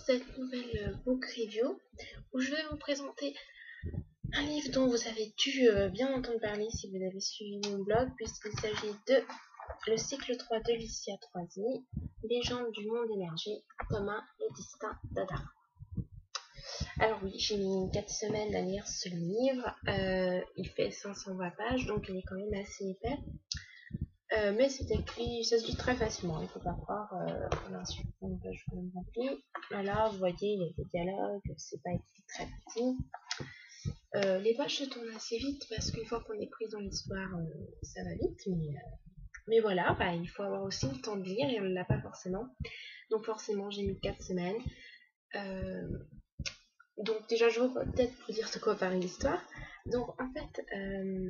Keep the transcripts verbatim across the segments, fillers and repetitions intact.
cette nouvelle book review où je vais vous présenter un livre dont vous avez dû euh, bien entendre parler si vous avez suivi mon blog, puisqu'il s'agit de le cycle trois de Licia Troisi, Légende du monde émergé, commun et distinct d'Adara. Alors oui, j'ai mis quatre semaines à lire ce livre, euh, il fait cinq cent vingt pages, donc il est quand même assez épais. Euh, mais c'est écrit, ça se lit très facilement, il ne faut pas croire, euh, on a une page quand même remplie. Voilà, vous voyez, il y a des dialogues, c'est pas écrit très petit. Euh, les pages se tournent assez vite parce qu'une fois qu'on est pris dans l'histoire, euh, ça va vite, mais, euh, mais voilà, bah, il faut avoir aussi le temps de lire et on ne l'a pas forcément. Donc forcément, j'ai mis quatre semaines. Euh, donc déjà, je vais peut-être vous dire de quoi parle l'histoire. Donc en fait, euh,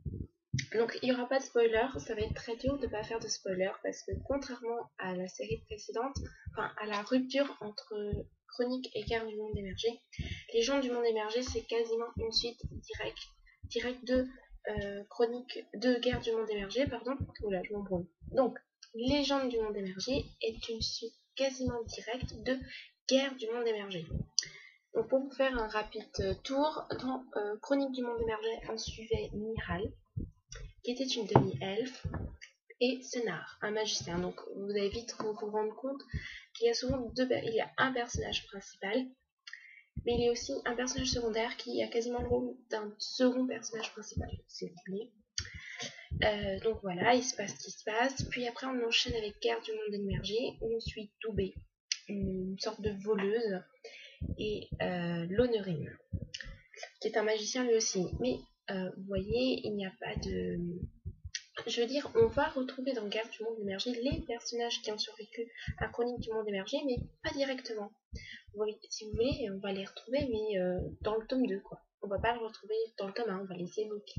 donc il n'y aura pas de spoiler, ça va être très dur de ne pas faire de spoiler parce que contrairement à la série précédente, enfin à la rupture entre Chronique et Guerre du monde émergé, les gens du monde émergé c'est quasiment une suite directe, directe de euh, Chronique de Guerre du monde émergé, pardon, oula je m'embrouille. Donc Légende du monde émergé est une suite quasiment directe de Guerre du monde émergé. Donc pour vous faire un rapide tour, dans euh, Chronique du monde émergé, on suivait Miral, qui était une demi-elfe, et Senar, un magicien. Donc vous allez vite vous, vous rendre compte qu'il y a souvent deux, il y a un personnage principal, mais il y a aussi un personnage secondaire qui a quasiment le rôle d'un second personnage principal, si vous voulez. Euh, donc voilà, il se passe ce qui se passe. Puis après on enchaîne avec Guerre du monde émergé, où on suit Doubé, une sorte de voleuse, et euh, Lonerine, qui est un magicien lui aussi. Mais euh, vous voyez, il n'y a pas de... Je veux dire, on va retrouver dans Guerre du monde émergé les personnages qui ont survécu à Chronique du monde émergé, mais pas directement. Si vous voulez, on va les retrouver, mais euh, dans le tome deux, quoi. On va pas le retrouver dans le tome un, on va les évoquer.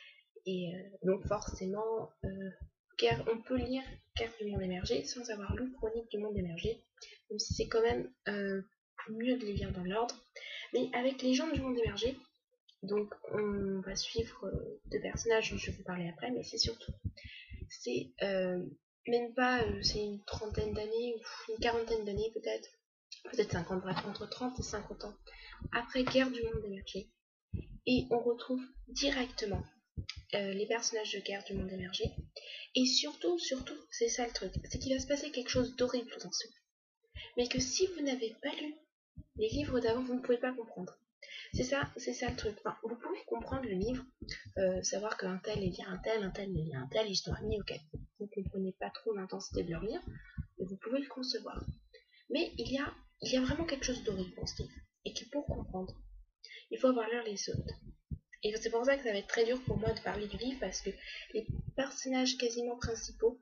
Et euh, donc forcément, euh, Guerre, on peut lire Guerre du monde émergé sans avoir lu Chronique du monde émergé, même si c'est quand même euh, mieux de les lire dans l'ordre. Mais avec Légende du monde émergé, donc on va suivre euh, deux personnages dont je vais vous parler après, mais c'est surtout, c'est euh, même pas, euh, c'est une trentaine d'années, ou une quarantaine d'années peut-être, peut-être cinquante, bref, entre trente et cinquante ans, après Guerre du monde émergé. Et on retrouve directement euh, les personnages de Guerre du monde émergé. Et surtout, surtout, c'est ça le truc, c'est qu'il va se passer quelque chose d'horrible dans ce livre. Mais que si vous n'avez pas lu les livres d'avant, vous ne pouvez pas comprendre. C'est ça, c'est ça le truc. Enfin, vous pouvez comprendre le livre, euh, savoir qu'un tel est lié à un tel, un tel est lié à un tel, histoire mis, ok. Vous ne comprenez pas trop l'intensité de leur lire, mais vous pouvez le concevoir. Mais il y a, il y a vraiment quelque chose d'horrible dans ce livre. Et que pour comprendre, il faut avoir lu les autres. Et c'est pour ça que ça va être très dur pour moi de parler du livre, parce que les personnages quasiment principaux,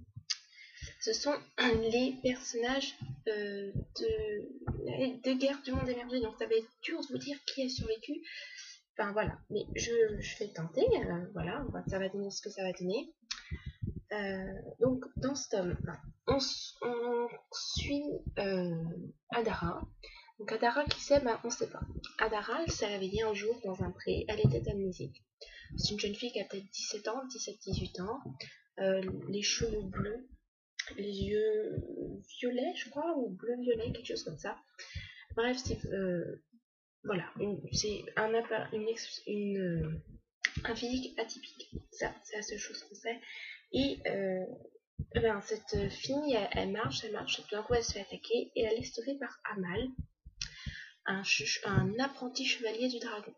ce sont les personnages euh, de, de Guerre du monde émergé. Donc ça va être dur de vous dire qui a survécu. Enfin voilà, mais je, je vais tenter. Euh, voilà, ça va donner ce que ça va donner. Euh, donc dans ce tome, on, on suit euh, Adara. Donc Adara, qui c'est, bah, on ne sait pas. Adara, elle s'est réveillée un jour dans un pré, elle était amnésique. C'est une jeune fille qui a peut-être dix-sept ans, dix-sept dix-huit ans, euh, les cheveux bleus, les yeux violets, je crois, ou bleu-violet, quelque chose comme ça. Bref, c'est euh, voilà, c'est un, une, une, un physique atypique. Ça, c'est la seule chose qu'on sait. Et euh, ben, cette fille, elle, elle marche, elle marche, tout d'un coup, elle se fait attaquer et elle est sauvée par Amal, un, un apprenti chevalier du dragon.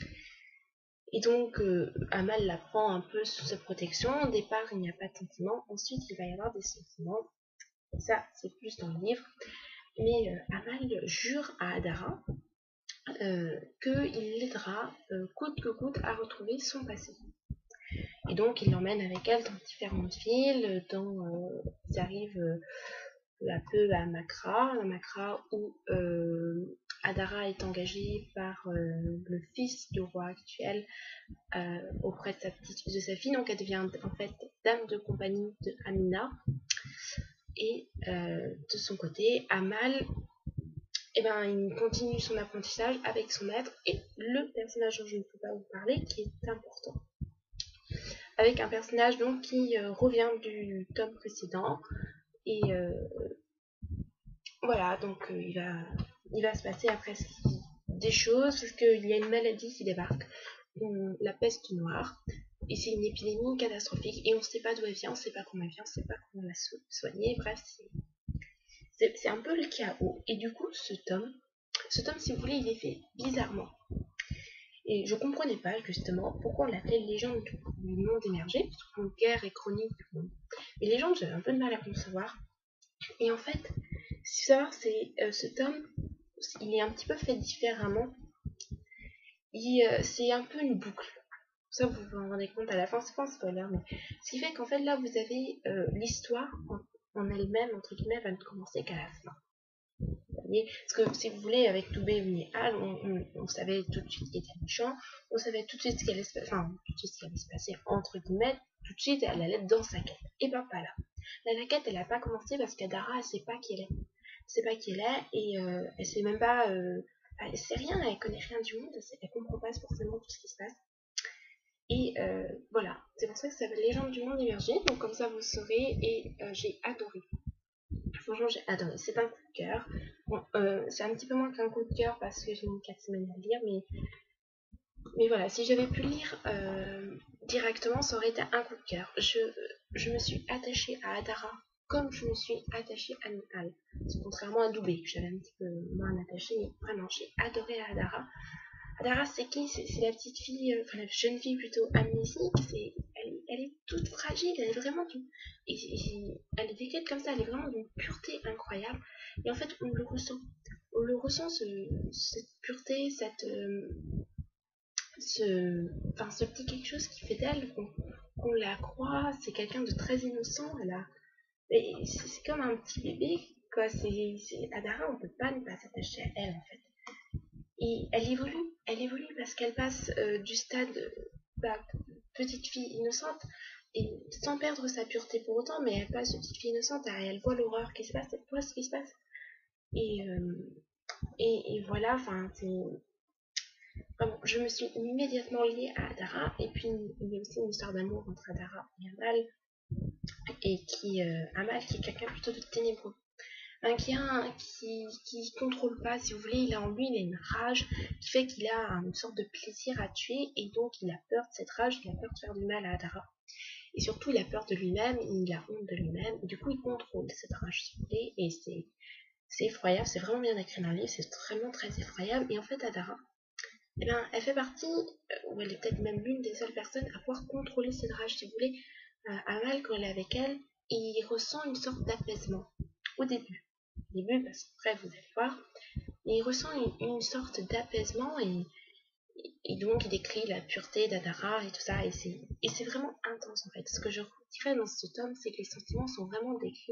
Et donc, euh, Amal la prend un peu sous sa protection. Au départ, il n'y a pas de sentiments. Ensuite, il va y avoir des sentiments. Ça, c'est plus dans le livre. Mais euh, Amal jure à Adara euh, qu'il l'aidera euh, coûte que coûte à retrouver son passé. Et donc, il l'emmène avec elle dans différentes villes. Dans, euh, ils arrivent euh, peu à peu à Makra, à Makra où euh, Adara est engagée par euh, le fils du roi actuel euh, auprès de sa, petite, de sa fille. Donc, elle devient en fait dame de compagnie de Amina. Et euh, de son côté, Amal, eh ben, il continue son apprentissage avec son maître et le personnage dont je ne peux pas vous parler, qui est important. Avec un personnage donc qui euh, revient du tome précédent et euh, voilà, donc euh, il, va, il va se passer après des choses, parce qu'il y a une maladie qui débarque, la peste noire, et c'est une épidémie catastrophique, et on ne sait pas d'où elle vient, on ne sait pas comment elle vient, on ne sait pas comment la so soigner, bref, c'est un peu le chaos. Et du coup, ce tome, ce tome, si vous voulez, il est fait bizarrement. Et je comprenais pas justement pourquoi on l'appelait Légende du monde émergé, parce que guerre et chronique du monde. Mais Légende, j'avais un peu de mal à concevoir. Et en fait, si savoir, c'est euh, ce tome, il est un petit peu fait différemment. Euh, c'est un peu une boucle. Ça, vous vous en rendez compte à la fin, c'est pas un spoiler, mais ce qui fait qu'en fait, là, vous avez euh, l'histoire en, en elle-même, entre guillemets, va ne commencer qu'à la fin. Parce que si vous voulez, avec Toubé et Hal, on, on, on savait tout de suite qui était méchant, on savait tout de suite ce qui allait se passer, enfin, tout de suite ce qui allait se passer, entre guillemets, tout de suite, elle allait dans sa quête. Et ben pas là. Là, la quête, elle a pas commencé parce qu'Adara, elle sait pas qui elle est. Elle sait pas qui elle est, et euh, elle sait même pas, euh, elle sait rien, elle connaît rien du monde, elle, elle comprend pas forcément tout ce qui se passe. Et euh, voilà, c'est pour ça que ça s'appelle Légende du monde émergé, donc comme ça vous saurez, et euh, j'ai adoré. Franchement, j'ai adoré. C'est un coup de cœur. Bon, euh, c'est un petit peu moins qu'un coup de cœur parce que j'ai mis quatre semaines à le lire, mais, mais voilà, si j'avais pu lire euh, directement, ça aurait été un coup de cœur. Je, je me suis attachée à Adara comme je me suis attachée à Nihal. Contrairement à Doubé, que j'avais un petit peu moins attachée, mais vraiment, j'ai adoré Adara. Adara, c'est qui? C'est la petite fille, euh, enfin la jeune fille plutôt amnésique. Elle, elle est toute fragile, elle est vraiment d'une. Et, et, elle est décrite comme ça, elle est vraiment d'une pureté incroyable. Et en fait, on le ressent. On le ressent, ce, cette pureté, cette. Euh, ce, enfin, ce petit quelque chose qui fait d'elle, qu'on qu la croit. C'est quelqu'un de très innocent. Elle a. C'est comme un petit bébé, quoi. C'est Adara, on peut pas ne pas s'attacher à elle, en fait. Et elle évolue, elle évolue parce qu'elle passe euh, du stade euh, bah, petite fille innocente, et sans perdre sa pureté pour autant, mais elle passe de petite fille innocente, à, elle voit l'horreur qui se passe, elle voit ce qui se passe. Et, euh, et, et voilà, enfin, c'est. Vraiment, je me suis immédiatement liée à Adara, et puis il y a aussi une histoire d'amour entre Adara et Amal, et qui, euh, Amal qui est quelqu'un plutôt de ténébreux. Un gain qui, qui contrôle pas, si vous voulez, il a en lui, il a une rage qui fait qu'il a une sorte de plaisir à tuer, et donc il a peur de cette rage, il a peur de faire du mal à Adara. Et surtout, il a peur de lui-même, il a honte de lui-même, et du coup, il contrôle cette rage, si vous voulez, et c'est, c'est effroyable, c'est vraiment bien écrit dans le livre, c'est vraiment très effroyable. Et en fait, Adara, eh ben, elle fait partie, ou elle est peut-être même l'une des seules personnes à pouvoir contrôler cette rage, si vous voulez. Euh, Amal, quand elle est avec elle, il ressent une sorte d'apaisement, au début. Début, parce qu'après vous allez voir, et il ressent une, une sorte d'apaisement, et, et donc il décrit la pureté d'Adara et tout ça, et c'est vraiment intense en fait. Ce que je dirais dans ce tome, c'est que les sentiments sont vraiment décrits,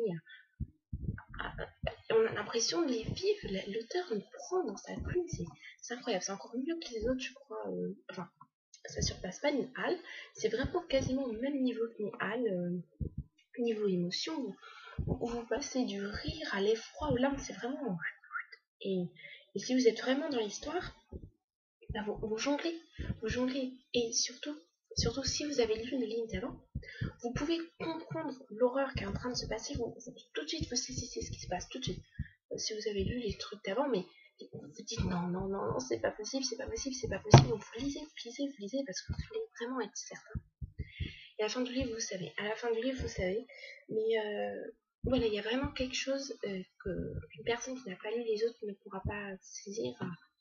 à, à, à, on a l'impression de les vivre, l'auteur nous prend dans sa plume, c'est incroyable, c'est encore mieux que les autres, je crois, euh, enfin, ça surpasse pas Nihal, c'est vraiment quasiment au même niveau que Nihal, euh, niveau émotion, où, où vous passez du rire à l'effroi, où là c'est vraiment... Et, et si vous êtes vraiment dans l'histoire, bah vous, vous jonglez, vous jonglez. Et surtout, surtout si vous avez lu les lignes d'avant, vous pouvez comprendre l'horreur qui est en train de se passer. Vous, vous, tout de suite, vous saisissez ce qui se passe, tout de suite. Si vous avez lu les trucs d'avant, mais vous vous dites non, non, non, non, c'est pas possible, c'est pas possible, c'est pas possible. Donc vous lisez, vous lisez, vous lisez, parce que vous voulez vraiment être certain. Et à la fin du livre, vous savez. À la fin du livre, vous savez. Mais euh, voilà, il y a vraiment quelque chose euh, qu'une personne qui n'a pas lu les autres ne pourra pas saisir.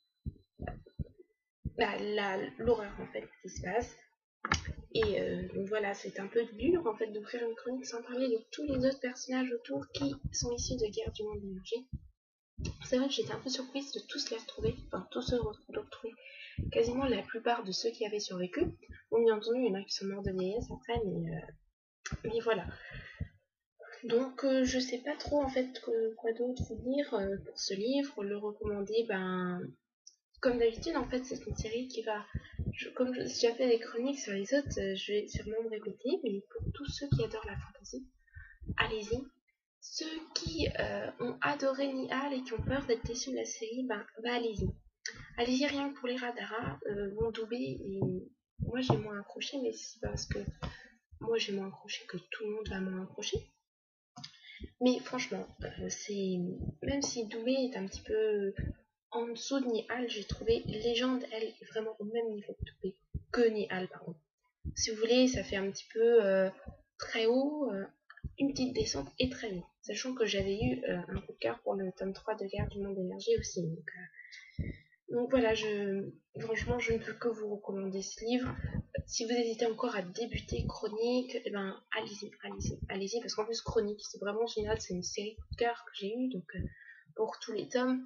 Bah, l'horreur en fait qui se passe. Et euh, donc voilà, c'est un peu dur en fait de faire une chronique sans parler de tous les autres personnages autour qui sont issus de Guerre du monde émergé. C'est vrai que j'étais un peu surprise de tous les retrouver, enfin tous se retrouver, quasiment la plupart de ceux qui avaient survécu. Bon, bien entendu, il y en a qui sont morts de vieillesse après, mais, euh, mais voilà. Donc euh, je sais pas trop en fait que, quoi d'autre vous dire euh, pour ce livre. Le recommander, ben comme d'habitude en fait c'est une série qui va, je, comme j'ai déjà fait des chroniques sur les autres, euh, je vais sûrement me répéter, mais pour tous ceux qui adorent la fantasy, allez-y. Ceux qui euh, ont adoré Nihal et qui ont peur d'être déçus de la série, ben, ben allez-y. Allez-y rien que pour les Radara, euh, vont Doubé, et moi j'ai moins accroché, mais c'est parce que moi j'ai moins accroché que tout le monde va moins accrocher. Mais franchement, euh, c'est même si Douai est un petit peu en dessous de Nihal, j'ai trouvé Légende, elle, est vraiment au même niveau de Douai que Nihal, pardon. Si vous voulez, ça fait un petit peu euh, très haut, euh, une petite descente et très haut. Sachant que j'avais eu euh, un coup de cœur pour le tome trois de Guerre du Monde d'énergie aussi. Donc, euh, donc voilà, je, franchement, je ne peux que vous recommander ce livre. Si vous hésitez encore à débuter Chronique, eh ben, allez-y, allez-y, allez-y, parce qu'en plus Chronique, c'est vraiment génial, c'est une série de cœur que j'ai eue, donc euh, pour tous les tomes.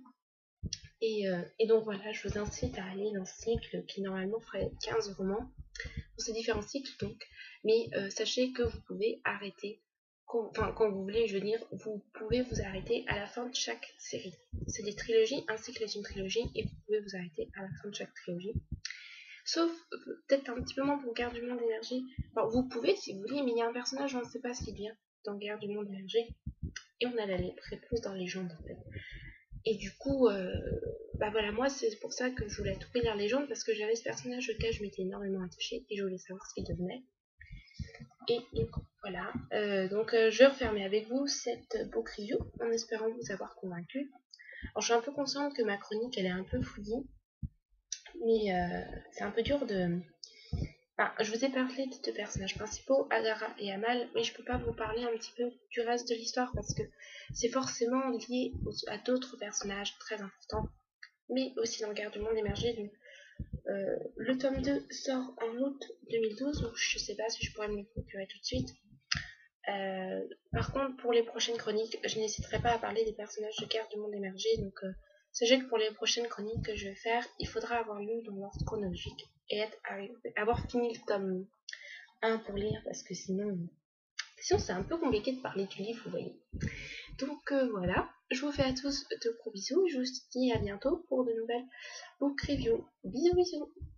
Et, euh, et donc voilà, je vous incite à aller dans ce cycle qui normalement ferait quinze romans, pour ces différents cycles donc. Mais euh, sachez que vous pouvez arrêter, quand, enfin quand vous voulez, je veux dire, vous pouvez vous arrêter à la fin de chaque série. C'est des trilogies, un cycle est une trilogie, et vous pouvez vous arrêter à la fin de chaque trilogie. Sauf peut-être un petit peu moins pour Guerre du Monde d'énergie. Enfin, vous pouvez si vous voulez, mais il y a un personnage, on ne sait pas ce qu'il devient dans Guerre du Monde d'énergie. Et on a la réponse dans Légende en fait. Et du coup, euh, bah voilà, moi c'est pour ça que je voulais tout lire Légende, parce que j'avais ce personnage auquel je m'étais énormément attachée et je voulais savoir ce qu'il devenait. Et donc voilà, euh, donc euh, je vais refermer avec vous cette book review en espérant vous avoir convaincu. Alors je suis un peu consciente que ma chronique elle est un peu fouillie, mais euh, c'est un peu dur de... Enfin, je vous ai parlé des deux personnages principaux, Adara et Amal, mais je peux pas vous parler un petit peu du reste de l'histoire parce que c'est forcément lié à d'autres personnages très importants, mais aussi dans Guerre du Monde émergé. Donc, euh, le tome deux sort en août deux mille douze, donc je sais pas si je pourrais me le procurer tout de suite. Euh, par contre, pour les prochaines chroniques, je n'hésiterai pas à parler des personnages de Guerre du Monde émergé, donc euh, sachez que pour les prochaines chroniques que je vais faire, il faudra avoir lu dans l'ordre chronologique et être arrivé, avoir fini le tome un pour lire, parce que sinon, sinon c'est un peu compliqué de parler du livre, vous voyez. Donc euh, voilà, je vous fais à tous de gros bisous et je vous dis à bientôt pour de nouvelles book reviews. Bisous bisous.